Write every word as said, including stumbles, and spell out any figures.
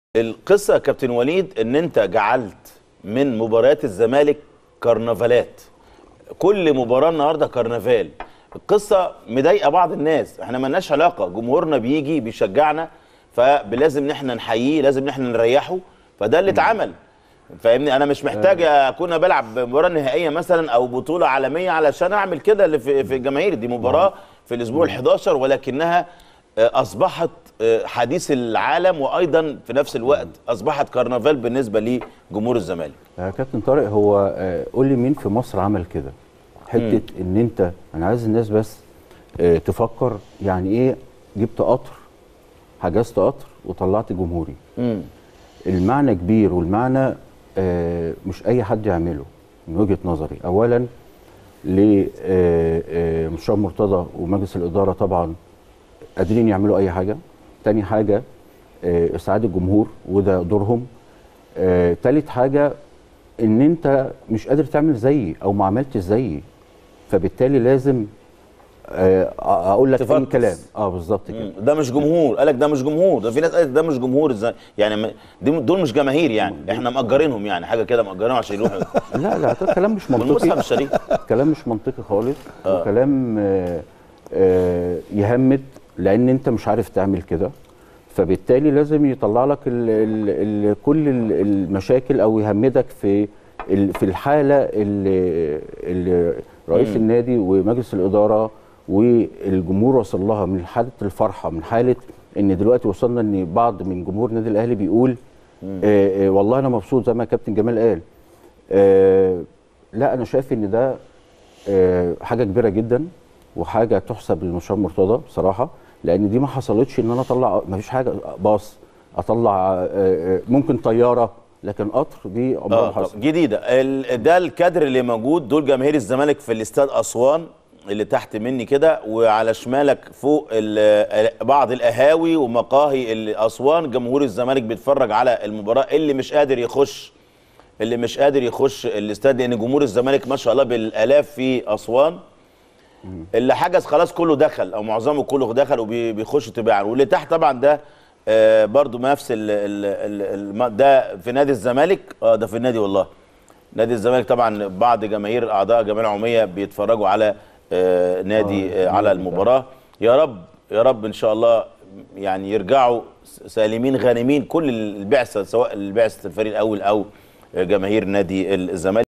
القصه يا كابتن وليد ان انت جعلت من مباريات الزمالك كرنفالات. كل مباراه النهارده كرنفال. القصه مضايقه بعض الناس، احنا مالناش علاقه، جمهورنا بيجي بيشجعنا فلازم ان احنا نحييه، لازم ان احنا نريحه، فده اللي اتعمل. فاهمني؟ انا مش محتاج اكون بلعب مباراه نهائيه مثلا او بطوله عالميه علشان اعمل كده اللي في في الجماهير. دي مباراه في الاسبوع الحادي عشر ولكنها اصبحت حديث العالم، وايضا في نفس الوقت اصبحت كرنفال بالنسبه لجمهور الزمالك. يا كابتن طارق، هو قول لي مين في مصر عمل كده؟ حته ان انت، انا عايز الناس بس تفكر يعني ايه جبت قطر، حجزت قطر وطلعت جمهوري. مم. المعنى كبير، والمعنى مش اي حد يعمله من وجهه نظري. اولا لمستشار مرتضى ومجلس الاداره طبعا قادرين يعملوا اي حاجه. تاني حاجه اسعاد الجمهور وده دورهم. آه، تالت حاجه ان انت مش قادر تعمل زيي او ما عملتش زيي، فبالتالي لازم آه اقول لك اي كلام. اه بالظبط كده. ده مش جمهور، قالك ده مش جمهور، ده في ناس قالت ده مش جمهور ازاي يعني؟ دول مش جماهير يعني، احنا مأجرينهم يعني حاجه كده، مأجرينهم عشان يروحوا. لا لا، ده كلام مش منطقي. كلام مش منطقي خالص. آه. وكلام آه آه يهمد، لان انت مش عارف تعمل كده، فبالتالي لازم يطلع لك ال ال ال كل المشاكل او يهمدك في في الحاله اللي, اللي رئيس مم. النادي ومجلس الاداره والجمهور وصل لها، من حاله الفرحه، من حاله ان دلوقتي وصلنا ان بعض من جمهور النادي الاهلي بيقول آه آه والله انا مبسوط زي ما كابتن جمال قال. آه لا، انا شايف ان ده آه حاجه كبيره جدا وحاجه تحسب للمستشار مرتضى بصراحه، لان دي ما حصلتش. ان انا اطلع ما فيش حاجه باص اطلع ممكن طياره، لكن قطر دي عمرها ما حصلت. جديده. ده الكادر اللي موجود، دول جماهير الزمالك في الاستاد اسوان اللي تحت مني كده، وعلى شمالك فوق بعض القهاوي ومقاهي اسوان. جمهور الزمالك بيتفرج على المباراه، اللي مش قادر يخش اللي مش قادر يخش الاستاد، لان جمهور الزمالك ما شاء الله بالالاف في اسوان. اللي حجز خلاص كله دخل او معظمه كله دخل وبيخش تباعا. واللي تحت طبعا ده آه برضو نفس ال ال ال ده في نادي الزمالك. اه ده في النادي، والله نادي الزمالك طبعا. بعض جماهير اعضاء الجمعيه العموميه بيتفرجوا على آه نادي آه على المباراه. يا رب يا رب ان شاء الله يعني يرجعوا سالمين غانمين كل البعثه، سواء البعثه الفريق الاول او جماهير نادي الزمالك.